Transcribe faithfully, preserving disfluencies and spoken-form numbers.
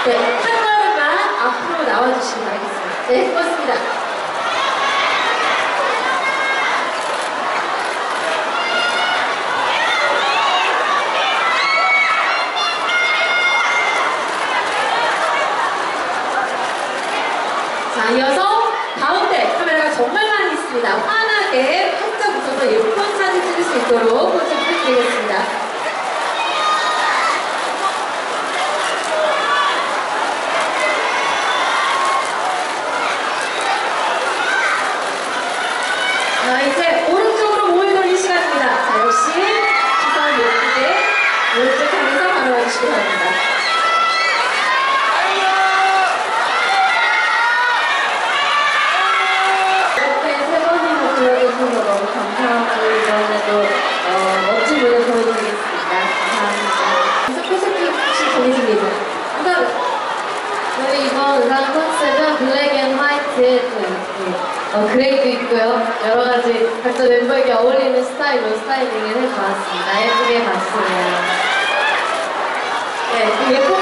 네, 한 걸음만 앞으로 나와주시기 바라겠습니다. 네, 고맙습니다. 자, 이어서 가운데 카메라가 정말 많이 있습니다. 환하게 활짝 웃어서 예쁜 사진 찍을 수 있도록 포즈 부탁드리겠습니다. 자, 이제 오른쪽으로 몸을 돌릴 시간입니다. 자, 역시 시선 예쁘게 오른쪽 향해서 바로 와주시기 바랍니다. 너무 감사하고 이번에도 어, 멋진 무대 보여드리겠습니다. 감사합니다. 계속해서 혹시 정해집니다. 우선 저희 이번 의상 컨셉은 블랙 앤 화이트 어, 그레이도 있고요. 여러 가지 각자 멤버에게 어울리는 스타일로 스타일링을 해보았습니다. 예쁘게 봐주세요. 네, 예쁜